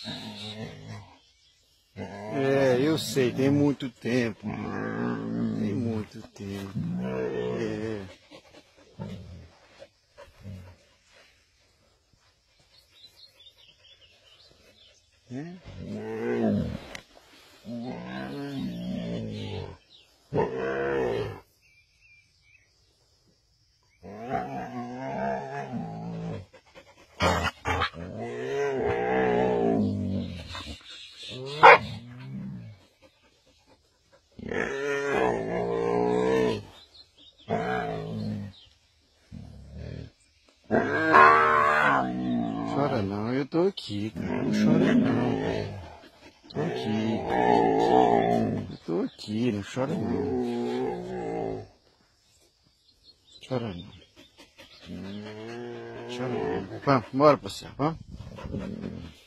É, eu sei, tem muito tempo. Tem muito tempo. É. Chora não, eu tô aqui, cara. Não chora não. Tô aqui. Eu tô aqui, não chora não. Chora não. Chora não. Vamos, bora passear, vamos?